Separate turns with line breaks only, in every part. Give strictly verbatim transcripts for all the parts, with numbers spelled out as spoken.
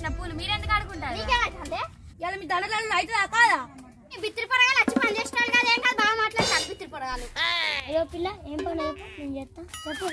తెచ్చిన పూలు మీరెందుకు ఆడుకుంటారు?
నీకేమైతే ఇలా మీ దండలు అవుతుందా కాదా? బిత్తిరి పొరగాలు వచ్చి పని చేసినాడు కదా, ఏం కాదు బాగా మాట్లాడతాడు బిత్తిరి పొరగాలు. అయ్యో పిల్ల ఏం పని నేను చెప్తా చెప్పు.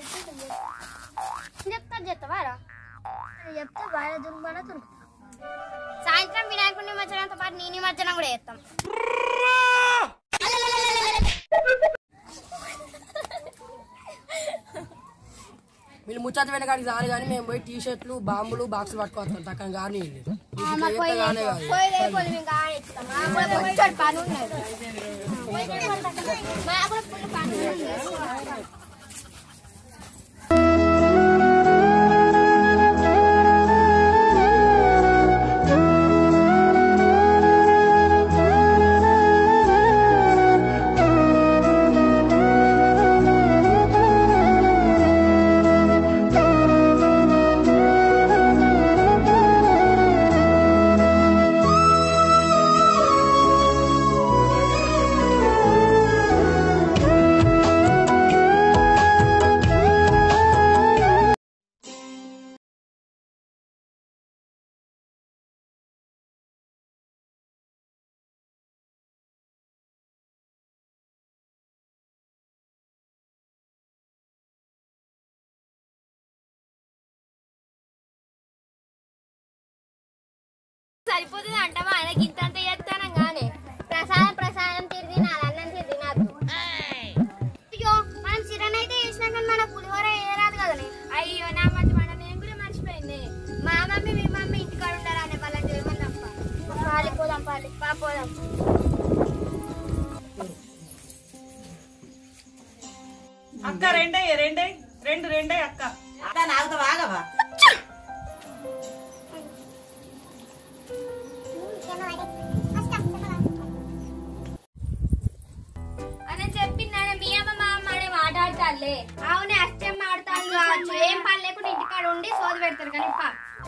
చెప్తా చెప్తావా చెప్తే బాగా దుర్మన దొరుకుతా. సాయంత్రం వినాయకుడి నిమజ్జనంతో పాటు నీ నిమజ్జనం కూడా చేస్తాం.
వీళ్ళు ముచ్చట వెనకాడికి రాలి కానీ మేము పోయి టీ షర్ట్లు బాంబులు బాక్సులు పట్టుకోవస్తాం తక్కువ కానీ
సరిపోతుంది అంటావా? ఆయనకి ఇంత అంత చేస్తానం గానే ప్రసాదం ప్రసాదం తిరిగి నాది అన్నం తిరిగి నాకు. అయ్యో మనం సిరన్ అయితే చేసినా కానీ మన పులిహోర ఏరాదు కదని. అయ్యో నా మధ్య మన నేను కూడా మర్చిపోయింది. మా మమ్మీ మీ మమ్మీ ఇంటికాడ ఉంటారా అనే వాళ్ళకి ఏమని తప్ప పాలి పోదాం పాలి పా పోదాం.
అక్క రెండే రెండే రెండు రెండే అక్క నాకు బాగవా
అని చెప్పింది మీ అమ్మ మా అమ్మ మాట్లాడతారులే. అవునే అష్టం ఆడతారు కావచ్చు, ఏం పని లేకుండా ఇంటికాడ ఉండి సోది పెడతారు కానీ పా.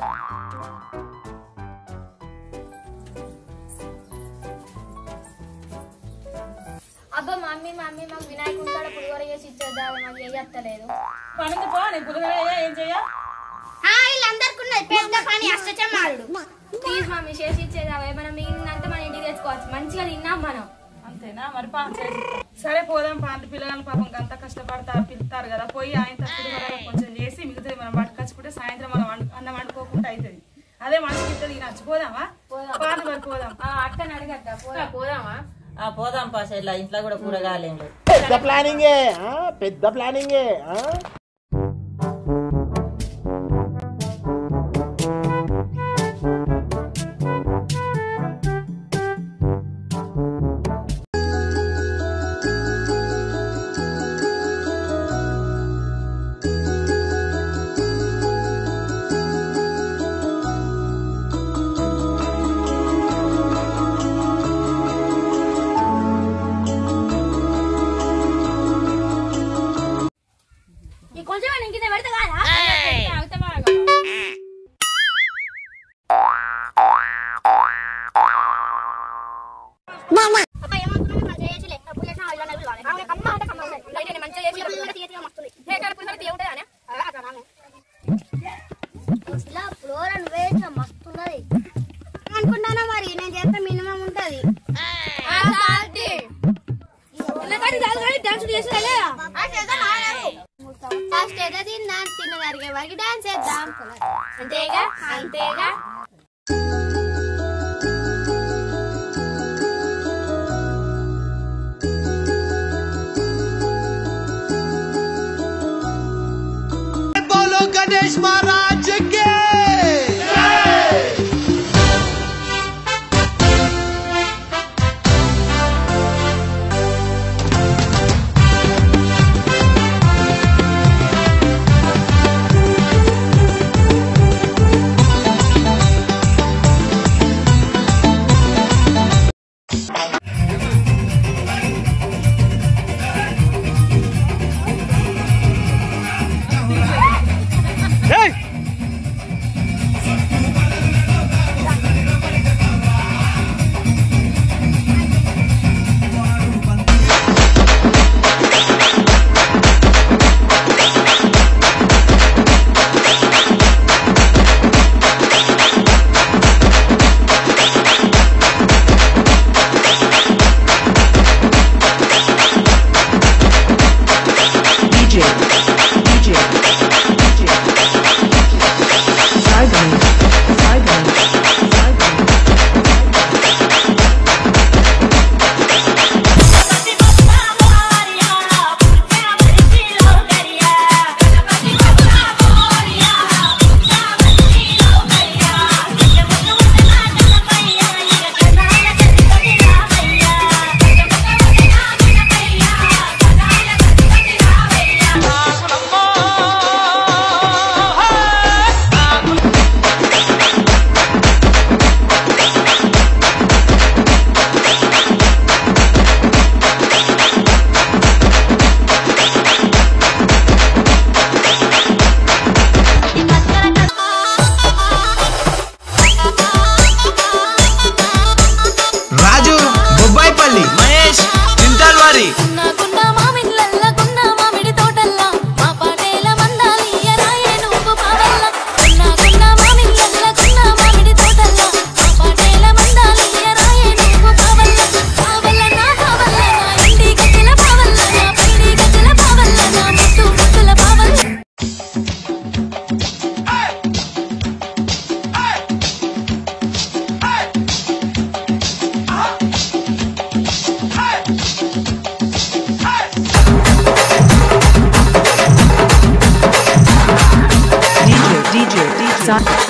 అబ్బా మమ్మీ మమ్మీ మాకు వినాయకుడి కాడ పులిహోర చేసి ఇచ్చేద్దా, మాకు ఏ అత్తలేదు.
పనికి పో నీ పులిహోర ఏం చెయ్యా?
వీళ్ళందరికి ఉన్నది పెద్ద పని అష్టచమ్మాడు. ప్లీజ్ మమ్మీ చేసి ఇచ్చేదా, మనం మిగిలినంతా మన ఇంటికి తెచ్చుకోవచ్చు, మంచిగా తిన్నాం మనం.
అంతేనా? మరి పాన్ చేసి సరే పోదాం. పాంటి పిల్లగాని పాపం అంత కష్టపడతారు పిలుస్తారు కదా, పోయి ఆయన పులిహోర కొంచెం చేసి మిగతాది మనం పట్టుకొచ్చుకుంటే సాయంత్రం మనం అన్నం వండుకోకుండా అవుతుంది. అదే మనకి ఇద్దరు తినచ్చు. పోదామా? పాలు మరి పోదాం.
అక్కని అడగద్దా పోదామా?
పోదాం పాస ఇలా ఇంట్లో కూడా కూరగాయలు.
పెద్ద ప్లానింగే పెద్ద ప్లానింగే
అనుకుంటానా మరి నేను చేస్తే మినిమం ఉంటది. ఫస్ట్ ఏదో తిన్నా తిన్నదరిగే వరకు డాన్స్ చేద్దాం. అంతేగా అంతేగా
गणेश महाराज के
son.